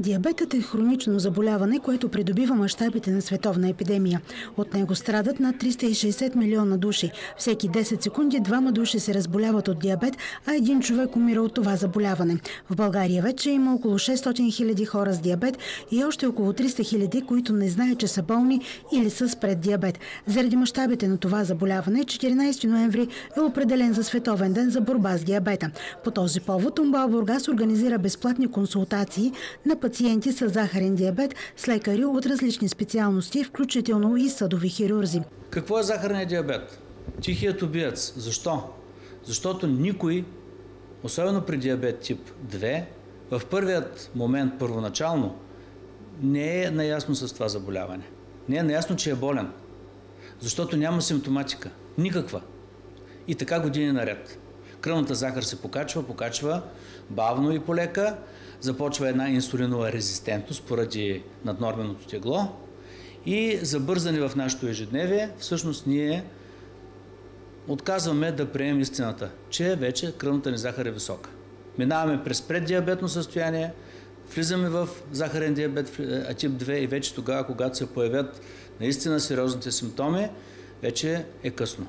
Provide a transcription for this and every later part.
Диабетът е хронично заболяване, което придобива мащабите на световна епидемия. От него страдат над 360 милиона души. Всеки 10 секунди двама души се разболяват от диабет, а един човек умира от това заболяване. В България вече има около 600 хиляди хора с диабет и още около 300 хиляди, които не знаят, че са болни или са с преддиабет. Заради мащабите на това заболяване, 14 ноември е определен за Световен ден за борба с диабета. По този повод УМБАЛ Бургас организира безплатни консултации на пациенти с захарен диабет с лекари от различни специалности, включително и съдови хирурзи. Какво е захарният диабет? Тихият убиец. Защо? Защото никой, особено при диабет тип 2, в първият момент, първоначално, не е наясно с това заболяване. Не е наясно, че е болен. Защото няма симптоматика. Никаква. И така години наред. Кръвната захар се покачва бавно и полека. Започва една инсулинова резистентност поради наднорменото тегло и забързане в нашето ежедневие, всъщност ние отказваме да приемем истината, че вече кръвната ни захар е висока. Минаваме през преддиабетно състояние, влизаме в захарен диабет тип 2 и вече тогава, когато се появят наистина сериозните симптоми, вече е късно.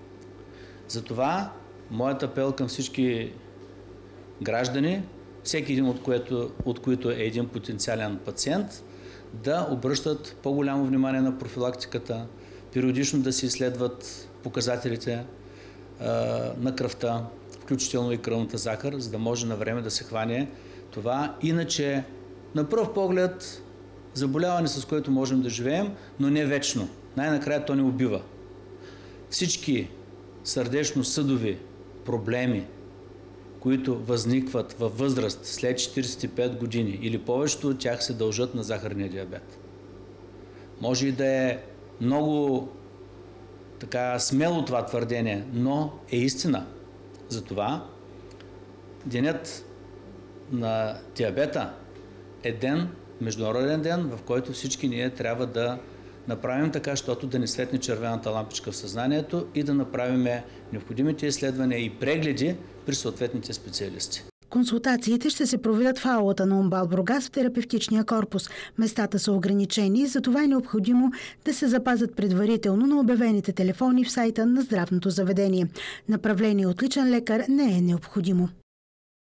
Затова моят апел към всички граждани, всеки един от които е един потенциален пациент, да обръщат по-голямо внимание на профилактиката, периодично да се изследват показателите на кръвта, включително и кръвната захар, за да може на време да се хване това. Иначе, на пръв поглед, заболяване, с което можем да живеем, но не вечно. Най-накрая то ни убива. Всички сърдечно-съдови проблеми, които възникват във възраст след 45 години или повечето от тях се дължат на захарния диабет. Може и да е много смело това твърдение, но е истина. Затова денят на диабета е международен ден, в който всички ние трябва да направим така, защото да не светне червената лампичка в съзнанието и да направим необходимите изследвания и прегледи при съответните специалисти. Консултациите ще се проведат в аулата на УМБАЛ Бургас в терапевтичния корпус. Местата са ограничени и затова е необходимо да се запазят предварително на обявените телефони в сайта на здравното заведение. Направление от личен лекар не е необходимо.